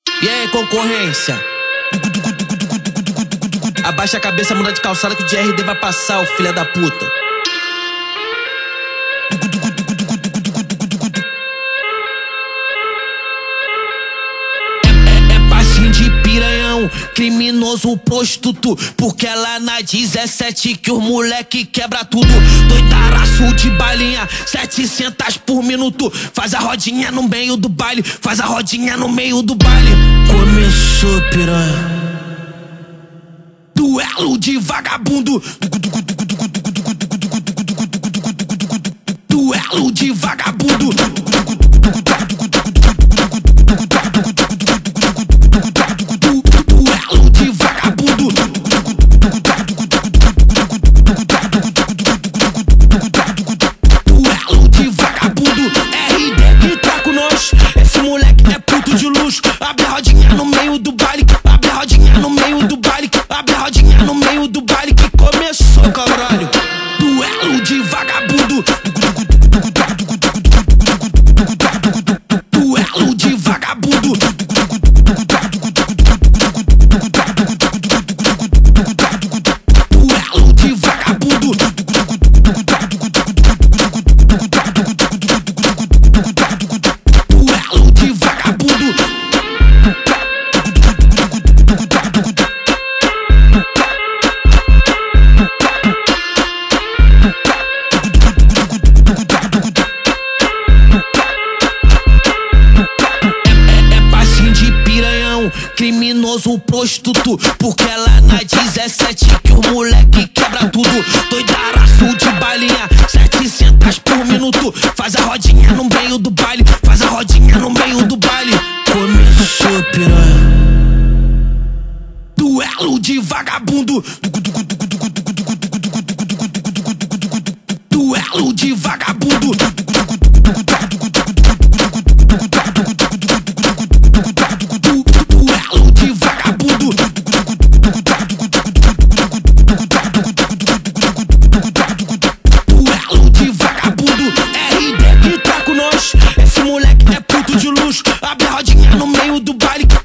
E aí, concorrência? Abaixa a cabeça, muda de calçada que o DRD vai passar, o filho da puta. É passinho de piranhão, criminoso prostituto, porque é lá na 17 que os moleque quebra tudo. Doidaraço de balinha, 700 por minuto. Faz a rodinha no meio do baile, faz a rodinha no meio do baile. Começou, piranha. Duelo de vagabundo. Duelo de vagabundo. Duelo de vagabundo. Duelo de vagabundo. RD que tá com nós. Esse moleque é puto de luxo. Abre a rodinha no meio do baile. Abre a rodinha no meio do baile. Abre a rodinha no meio do baile que começou, caralho. Duelo de vagabundo. Duelo de vagabundo. Duelo de vagabundo. Duelo de vagabundo. Criminoso prostituto, porque é lá na 17 que os moleque quebra tudo. Doidaraço de balinha, 700 por minuto. Faz a rodinha no meio do baile, faz a rodinha no meio do baile. Começou, piranha. Duelo de vagabundo. Duelo de vagabundo. Esse moleque é puto de luxo. Abre a rodinha no meio do baile.